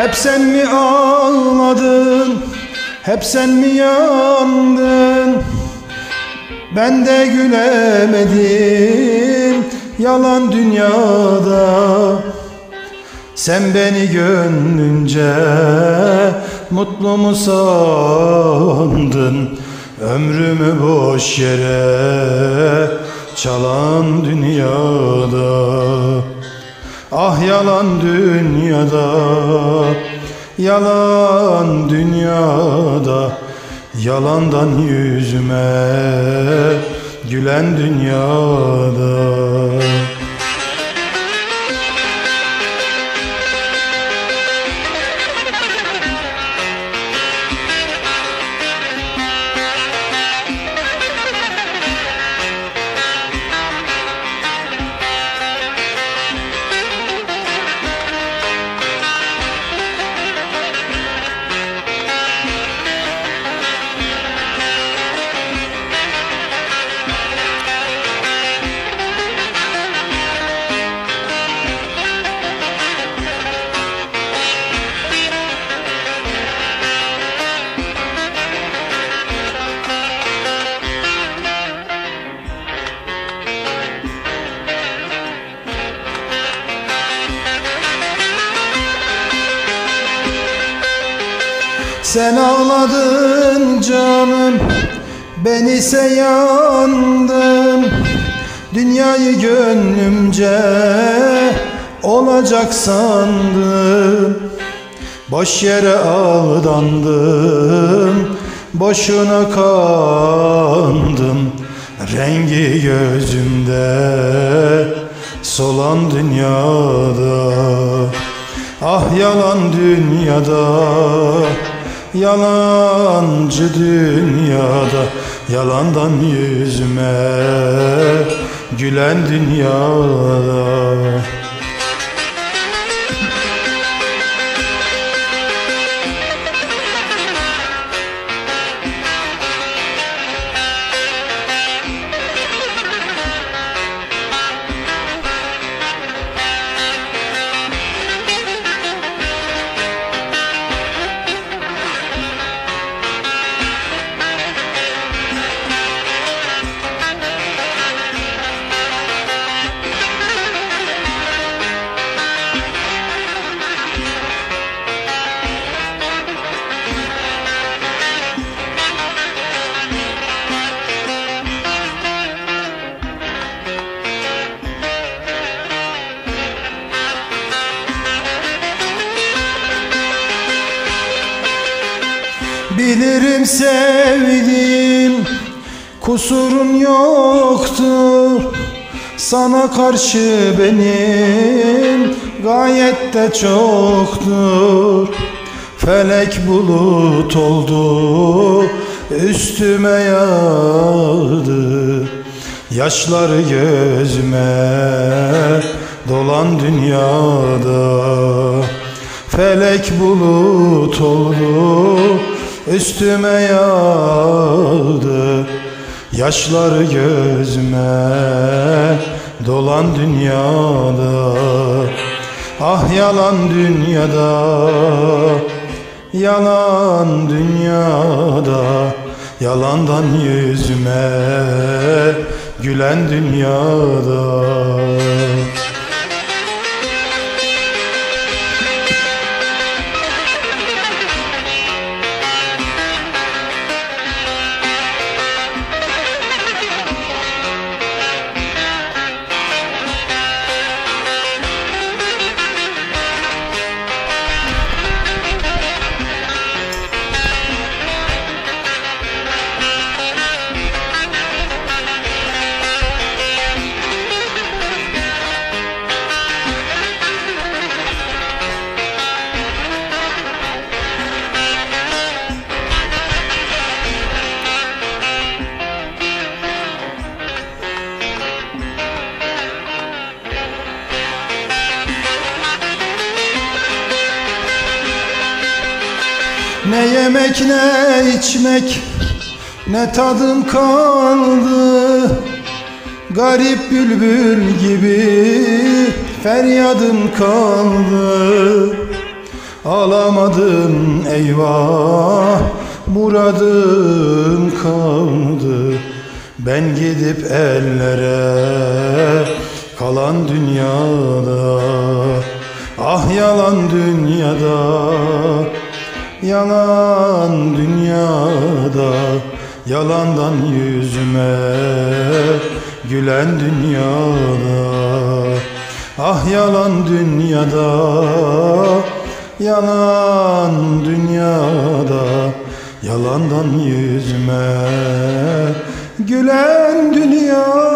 Hep sen mi ağladın, hep sen mi yandın? Ben de gülemedim yalan dünyada. Sen beni gönlünce mutlu mu sandın? Ömrümü boş yere çalan dünyada. Ah yalan dünyada, yalan dünyada, yalandan yüzüme gülen dünyada. Sen ağladın canım, ben ise yandım. Dünyayı gönlümce olacak sandım. Boş yere aldandım, boşuna kandım. Rengi gözümde solan dünyada. Ah yalan dünyada, yalancı dünyada, yalandan yüzüme gülen dünyada. Bilirim sevdim, kusurun yoktur. Sana karşı benim gayet de çoktur. Felek bulut oldu, üstüme yağdı. Yaşları gözüme dolan dünyada. Felek bulut oldu, üstüme yağdı. Yaşları gözüme dolan dünyada. Ah yalan dünyada, yalan dünyada, yalandan yüzüme gülen dünyada. Ne yemek ne içmek ne tadım kaldı. Garip bülbül gibi feryadım kaldı. Alamadım eyvah, muradım kaldı. Ben gidip ellere kalan dünyada. Ah yalan dünyada, yalan dünyada, yalandan yüzüme gülen dünyada. Ah yalan dünyada, yalan dünyada, yalandan yüzüme gülen dünya.